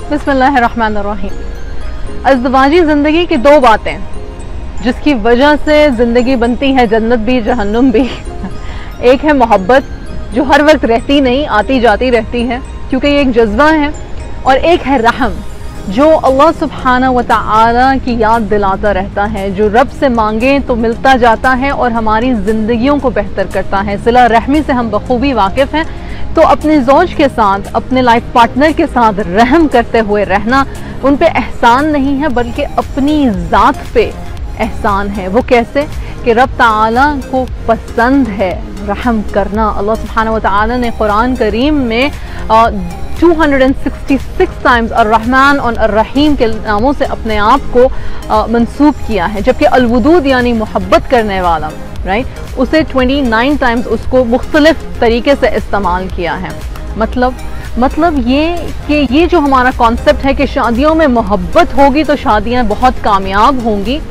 बिस्मिल्लाहिर्रहमानिर्रहीम। अज़दवाजी ज़िंदगी की दो बातें जिसकी वजह से ज़िंदगी बनती है जन्नत भी जहन्नुम भी। एक है मोहब्बत जो हर वक्त रहती नहीं, आती जाती रहती है क्योंकि ये एक जज्बा है, और एक है रहम जो अल्लाह सुब्हाना व तआला की याद दिलाता रहता है, जो रब से मांगे तो मिलता जाता है और हमारी ज़िंदगियों को बेहतर करता है। सिला रहमी से हम बखूबी वाकिफ़ हैं, तो अपने ज़ौज के साथ, अपने लाइफ पार्टनर के साथ रहम करते हुए रहना उन पे एहसान नहीं है बल्कि अपनी ज़ात पे एहसान है। वो कैसे कि रब ताला को पसंद है रहम करना। अल्लाह सुब्हानहू व तआला ने कुरान करीम में 266 टाइम्स अर्रहमान और अर्रहीम के नामों से अपने आप को मंसूब किया है, जबकि अलवुदूद यानी मोहब्बत करने वाला, राइट, उसे 29 टाइम्स उसको मुख्तलिफ तरीके से इस्तेमाल किया है। मतलब ये कि ये जो हमारा कॉन्सेप्ट है कि शादियों में मोहब्बत होगी तो शादियां बहुत कामयाब होंगी,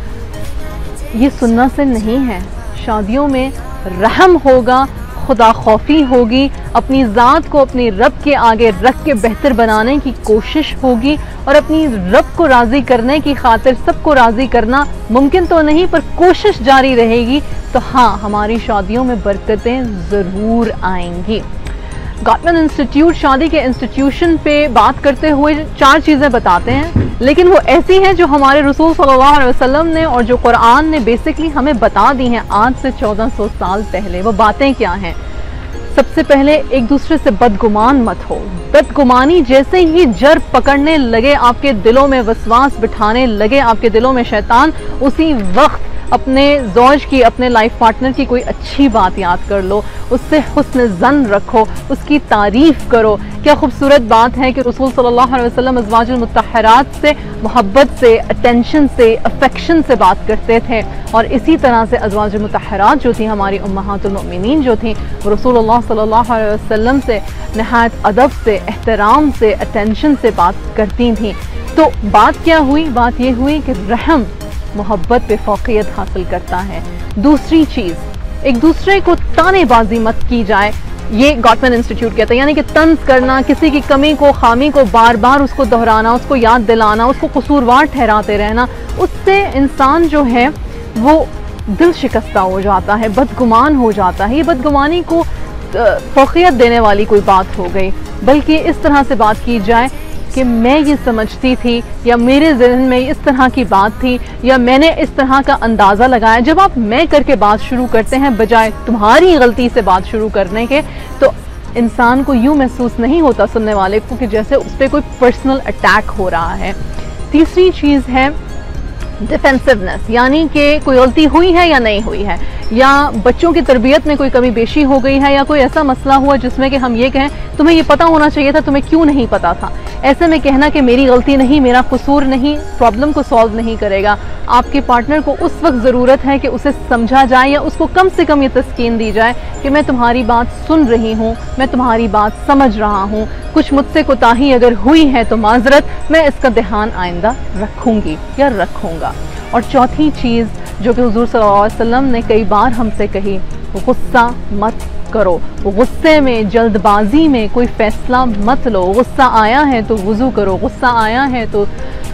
ये सुन्नत से नहीं है। शादियों में रहम होगा, खुदा खौफी होगी, अपनी ज़ात को अपनी रब के आगे रख के बेहतर बनाने की कोशिश होगी, और अपनी रब को राज़ी करने की खातिर सबको राज़ी करना मुमकिन तो नहीं पर कोशिश जारी रहेगी, तो हाँ, हमारी शादियों में बरकतें ज़रूर आएंगी। गॉटमैन इंस्टीट्यूट शादी के इंस्टीट्यूशन पे बात करते हुए 4 चीज़ें बताते हैं, लेकिन वो ऐसी हैं जो हमारे रसूल सल्लल्लाहु अलैहि वसल्लम ने और जो कुरान ने बेसिकली हमें बता दी हैं आज से 1400 साल पहले। वो बातें क्या हैं? सबसे पहले, एक दूसरे से बदगुमान मत हो। बदगुमानी जैसे ही जड़ पकड़ने लगे, आपके दिलों में वसवास बिठाने लगे आपके दिलों में शैतान, उसी वक्त अपने ज़ौज की, अपने लाइफ पार्टनर की कोई अच्छी बात याद कर लो, उससे हुस्न ज़न रखो, उसकी तारीफ़ करो। क्या खूबसूरत बात है कि रसूल सल्लल्लाहु अलैहि वसल्लम अज़वाजुल मुत्तहरात से मोहब्बत से, अटेंशन से, अफेक्शन से बात करते थे, और इसी तरह से अज़वाजुल मुत्तहरात जो थी, हमारी उम्महातुल मोमिनीन जो थी, वो रसूलुल्लाह सल्लल्लाहु अलैहि वसल्लम से नहायत अदब से, एहतराम से, अटेंशन से बात करती थी। तो बात क्या हुई? बात ये हुई कि रहम मोहब्बत पे फ़ौक़ियत हासिल करता है। दूसरी चीज़, एक दूसरे को तानेबाजी मत की जाए, ये गॉटमैन इंस्टीट्यूट कहता है, यानी कि तंज करना, किसी की कमी को, खामी को बार बार उसको दोहराना, उसको याद दिलाना, उसको कसूरवार ठहराते रहना, उससे इंसान जो है वो दिल शिकस्ता हो जाता है, बदगुमान हो जाता है। ये बदगुमानी को फ़ौक़ियत देने वाली कोई बात हो गई, बल्कि इस तरह से बात की जाए कि मैं ये समझती थी, या मेरे ज़हन में इस तरह की बात थी, या मैंने इस तरह का अंदाज़ा लगाया। जब आप मैं करके बात शुरू करते हैं बजाय तुम्हारी गलती से बात शुरू करने के, तो इंसान को यूँ महसूस नहीं होता, सुनने वाले को, कि जैसे उस पर कोई पर्सनल अटैक हो रहा है। तीसरी चीज़ है डिफेंसिवनेस, यानी कि कोई गलती हुई है या नहीं हुई है, या बच्चों की तरबियत में कोई कमी बेशी हो गई है, या कोई ऐसा मसला हुआ जिसमें कि हम ये कहें तुम्हें ये पता होना चाहिए था, तुम्हें क्यों नहीं पता था। ऐसे में कहना कि मेरी गलती नहीं, मेरा कसूर नहीं, प्रॉब्लम को सॉल्व नहीं करेगा। आपके पार्टनर को उस वक्त ज़रूरत है कि उसे समझा जाए, या उसको कम से कम ये तस्कीन दी जाए कि मैं तुम्हारी बात सुन रही हूँ, मैं तुम्हारी बात समझ रहा हूँ, कुछ मुझसे कोताही अगर हुई है तो माजरत, मैं इसका ध्यान आइंदा रखूँगी या रखूँगा। और चौथी चीज़ जो कि हुज़ूर सल्लल्लाहु अलैहि वसल्लम ने कई बार हमसे कही, गुस्सा मत करो। गुस्से में, जल्दबाजी में कोई फ़ैसला मत लो। गुस्सा आया है तो वज़ू करो, गुस्सा आया है तो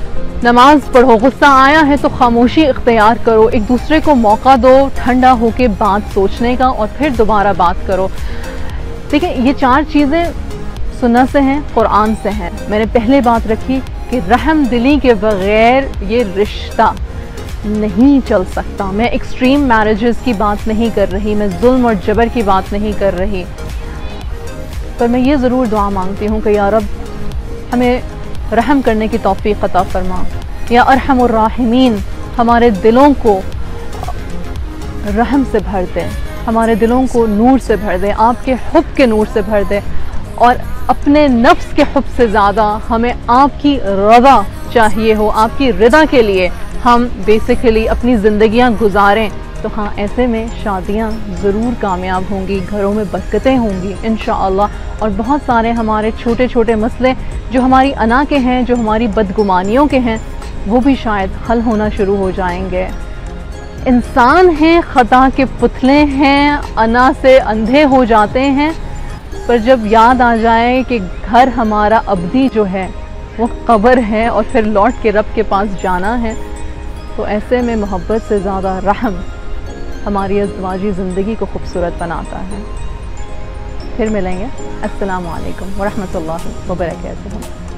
नमाज पढ़ो, गुस्सा आया है तो खामोशी इख्तियार करो। एक दूसरे को मौका दो ठंडा होकर बात सोचने का, और फिर दोबारा बात करो। देखिए, ये 4 चीज़ें सुन्नत से हैं, कुरान से हैं। मैंने पहले बात रखी कि रहम दिली के बग़ैर ये रिश्ता नहीं चल सकता। मैं एक्सट्रीम मैरिजेस की बात नहीं कर रही, मैं जुल्म और जबर की बात नहीं कर रही, पर मैं ये ज़रूर दुआ मांगती हूँ कि या रब हमें रहम करने की तौफ़ीक़ अता फरमा, या अरहमुर राहिमीन हमारे दिलों को रहम से भर दे, हमारे दिलों को नूर से भर दे, आपके हुब के नूर से भर दे, और अपने नफ्स के हुब से ज़्यादा हमें आपकी रज़ा चाहिए हो, आपकी रिदा के लिए हम बेसिकली अपनी ज़िंदगियां गुजारें। तो हाँ, ऐसे में शादियां ज़रूर कामयाब होंगी, घरों में बरकतें होंगी इंशाअल्लाह, और बहुत सारे हमारे छोटे छोटे मसले जो हमारी अना के हैं, जो हमारी बदगुमानियों के हैं, वो भी शायद हल होना शुरू हो जाएंगे। इंसान हैं, ख़ता के पुतले हैं, अना से अंधे हो जाते हैं, पर जब याद आ जाए कि घर हमारा अब्दी जो है वो कब्र है और फिर लौट के रब के पास जाना है। तो ऐसे में मोहब्बत से ज़्यादा रहम हमारी अज़वाजी ज़िंदगी को खूबसूरत बनाता है। फिर मिलेंगे। अस्सलामु अलैकुम व रहमतुल्लाहि व बरकातुहू।